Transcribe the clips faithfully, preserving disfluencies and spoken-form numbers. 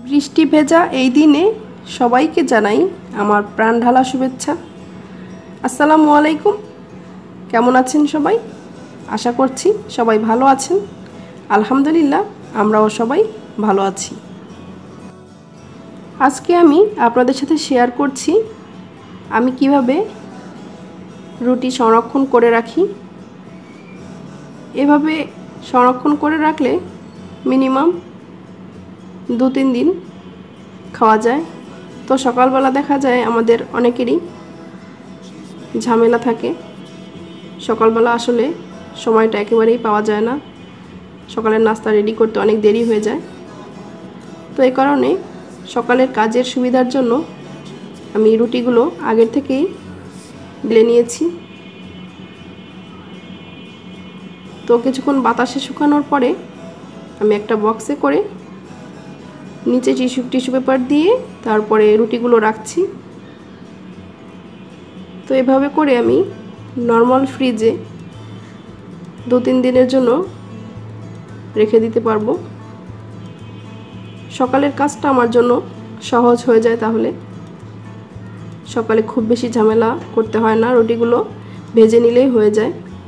বৃষ্টি ভেজা এই দিনে সবাইকে জানাই আমার প্রাণ ঢালা শুভেচ্ছা। আসসালামু আলাইকুম। কেমন আছেন সবাই? আশা করছি সবাই ভালো আছেন। আলহামদুলিল্লাহ আমরাও সবাই ভালো আছি। আজকে আমি আপনাদের সাথে শেয়ার করছি আমি কিভাবে রুটি সংরক্ষণ করে রাখি। এভাবে সংরক্ষণ করে রাখলে মিনিমাম দু তিন দিন খাওয়া যায়। তো সকালবেলা দেখা যায় আমাদের অনেকেরই ঝামেলা থাকে, সকালবেলা আসলে সময়টা একেবারেই পাওয়া যায় না, সকালের নাস্তা রেডি করতে অনেক দেরি হয়ে যায়। তো এই কারণে সকালের কাজের সুবিধার জন্য আমি রুটিগুলো আগের থেকেই বেলে নিয়েছি। তো কিছুক্ষণ বাতাসে শুকানোর পরে আমি একটা বক্সে করে নিচে টিস্যু টিস্যু পেপার দিয়ে তারপরে রুটিগুলো রাখছি। তো এভাবে করে আমি নর্মাল ফ্রিজে দু তিন দিনের জন্য রেখে দিতে পারবো। সকালের কাজটা আমার জন্য সহজ হয়ে যায়, তাহলে সকালে খুব বেশি ঝামেলা করতে হয় না, রুটিগুলো ভেজে নিলেই হয়ে যায়।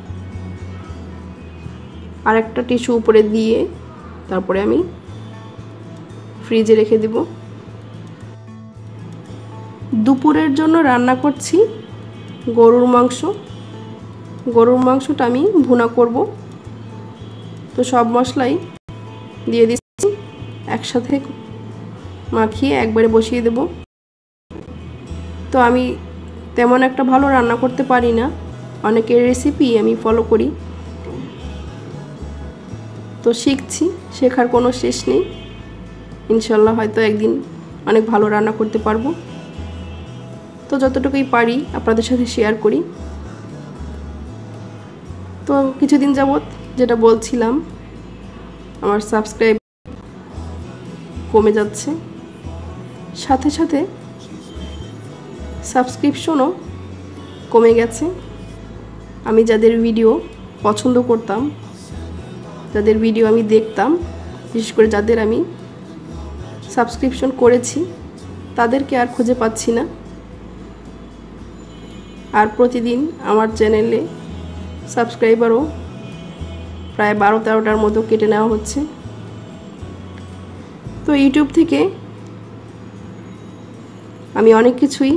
আর একটা টিস্যু উপরে দিয়ে তারপরে আমি ফ্রিজে রেখে দিব। দুপুরের জন্য রান্না করছি গরুর মাংস। গরুর মাংসটা আমি ভুনা করব। তো সব মশলাই দিয়ে দিচ্ছি, একসাথে মাখিয়ে একবারে বসিয়ে দেব। তো আমি তেমন একটা ভালো রান্না করতে পারি না, অনেকের রেসিপি আমি ফলো করি। তো শিখছি, শেখার কোনো শেষ নেই। ইনশাল্লাহ হয়তো একদিন অনেক ভালো রান্না করতে পারবো। তো যতটুকুই পারি আপনাদের সাথে শেয়ার করি। তো কিছুদিন যাবত যেটা বলছিলাম, আমার সাবস্ক্রাইব কমে যাচ্ছে, সাথে সাথে সাবস্ক্রিপশনও কমে গেছে। আমি যাদের ভিডিও পছন্দ করতাম, যাদের ভিডিও আমি দেখতাম, বিশেষ করে যাদের আমি সাবস্ক্রিপশন করেছি, তাদেরকে আর খুঁজে পাচ্ছি না। আর প্রতিদিন আমার চ্যানেলে সাবস্ক্রাইবারও প্রায় বারো তেরোটার মতো কেটে নেওয়া হচ্ছে। তো ইউটিউব থেকে আমি অনেক কিছুই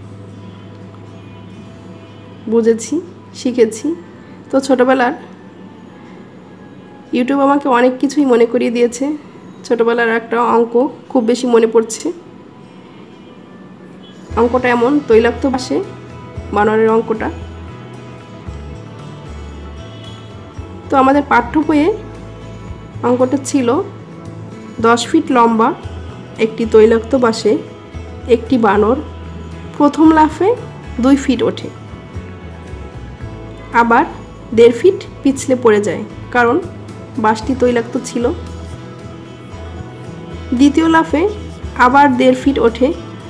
বুঝেছি, শিখেছি। তো ছোটোবেলার ইউটিউব আমাকে অনেক কিছুই মনে করিয়ে দিয়েছে। ছোটোবেলার একটা অঙ্ক খুব বেশি মনে পড়ছে। অঙ্কটা এমন, তৈলাক্ত বাসে বানরের অঙ্কটা। তো আমাদের পাঠ্য বইয়ে অঙ্কটা ছিল দশ ফিট লম্বা একটি তৈলাক্ত বাসে একটি বানর প্রথম লাফে দুই ফিট ওঠে, আবার দেড় ফিট পিছলে পড়ে যায় কারণ বাসটি তৈলাক্ত ছিল। দ্বিতীয় লাফে আবার দেড় ফিট ওঠে,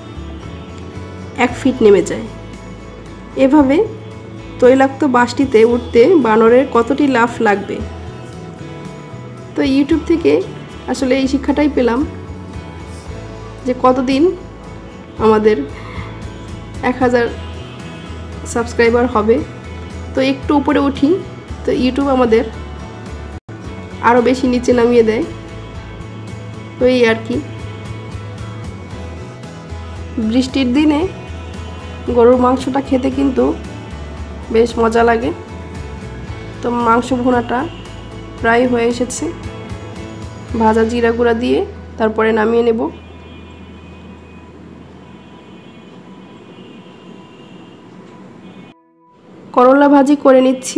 এক ফিট নেমে যায়। এভাবে তৈলাক্ত বাসটিতে উঠতে বানরের কতটি লাফ লাগবে? তো ইউটিউব থেকে আসলে এই শিক্ষাটাই পেলাম যে কতদিন আমাদের এক হাজার সাবস্ক্রাইবার হবে। তো একটু উপরে উঠি তো ইউটিউব আমাদের আরও বেশি নিচে নামিয়ে দেয়। তো এই আর কি। বৃষ্টির দিনে গরুর মাংসটা খেতে কিন্তু বেশ মজা লাগে। তো মাংস ভুনাটা প্রায় হয়ে এসেছে, ভাজা জিরা গুঁড়া দিয়ে তারপরে নামিয়ে নেব। করলা ভাজি করে নিচ্ছি।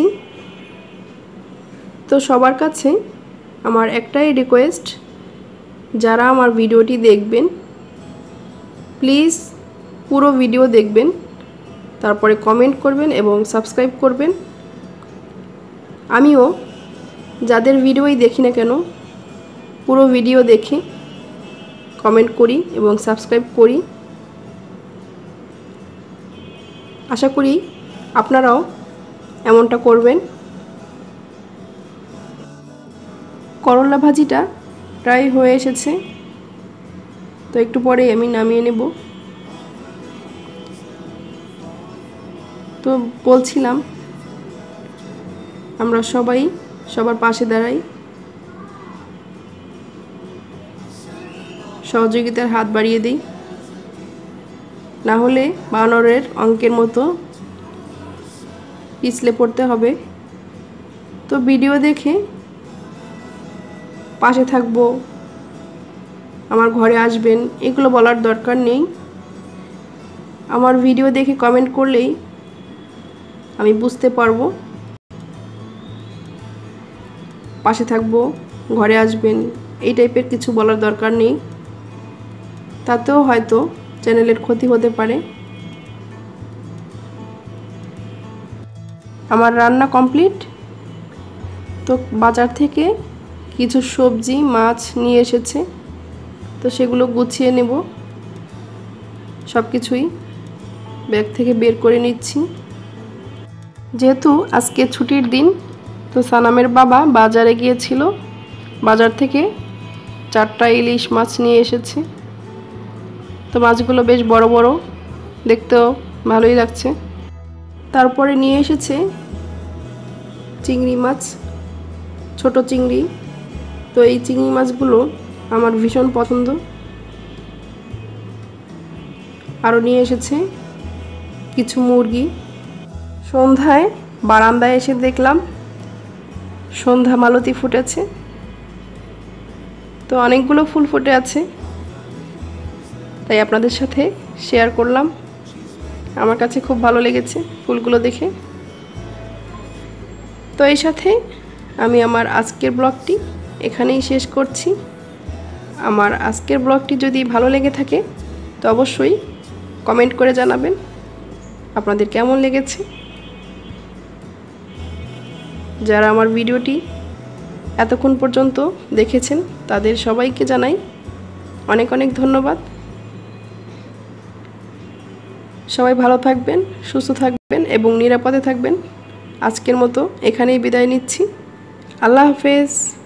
তো সবার কাছে আমার একটাই রিকোয়েস্ট, যারা আমার ভিডিওটি দেখবেন প্লিজ পুরো ভিডিও দেখবেন, তারপরে কমেন্ট করবেন এবং সাবস্ক্রাইব করবেন। আমিও যাদের ভিডিওই দেখি না কেন পুরো ভিডিও দেখে কমেন্ট করি এবং সাবস্ক্রাইব করি। আশা করি আপনারাও এমনটা করবেন। করলা ভাজিটা প্রায় হয়ে এসেছে। তো একটু পরে আমি নামিয়ে নেব। তো বলছিলাম আমরা সবাই সবার পাশে দাঁড়াই, সহযোগিতার হাত বাড়িয়ে দিই, না হলে বানরের অঙ্কের মতো পিছলে পড়তে হবে। তো ভিডিও দেখে পাশে থাকবো, আমার ঘরে আসবেন, এগুলো বলার দরকার নেই। আমার ভিডিও দেখে কমেন্ট করলেই আমি বুঝতে পারবো, পাশে থাকবো, ঘরে আসবেন, এই টাইপের কিছু বলার দরকার নেই। তাতেও হয়তো চ্যানেলের ক্ষতি হতে পারে। আমার রান্না কমপ্লিট। তো বাজার থেকে কিছু সবজি মাছ নিয়ে এসেছে, তো সেগুলো গুছিয়ে নেব। সব কিছুই ব্যাগ থেকে বের করে নিচ্ছি। যেহেতু আজকে ছুটির দিন, তো সানামের বাবা বাজারে গিয়েছিল, বাজার থেকে চারটা ইলিশ মাছ নিয়ে এসেছে। তো মাছগুলো বেশ বড় বড়, দেখতেও ভালোই লাগছে। তারপরে নিয়ে এসেছে চিংড়ি মাছ, ছোট চিংড়ি। তো এই চিংড়ি মাছগুলো আমার ভীষণ পছন্দ। আরও নিয়ে এসেছে কিছু মুরগি। সন্ধ্যায় বারান্দায় এসে দেখলাম সন্ধ্যা মালতী ফুটেছে, তো অনেকগুলো ফুল ফুটে আছে, তাই আপনাদের সাথে শেয়ার করলাম। আমার কাছে খুব ভালো লেগেছে ফুলগুলো দেখে। তো এই সাথে আমি আমার আজকের ব্লগটি এখানেই শেষ করছি। আমার আজকের ব্লগটি যদি ভালো লেগে থাকে তো অবশ্যই কমেন্ট করে জানাবেন আপনাদের কেমন লেগেছে। যারা আমার ভিডিওটি এতক্ষণ পর্যন্ত দেখেছেন তাদের সবাইকে জানাই অনেক অনেক ধন্যবাদ। সবাই ভালো থাকবেন, সুস্থ থাকবেন এবং নিরাপদে থাকবেন। আজকের মতো এখানেই বিদায় নিচ্ছি। আল্লাহ হাফেজ।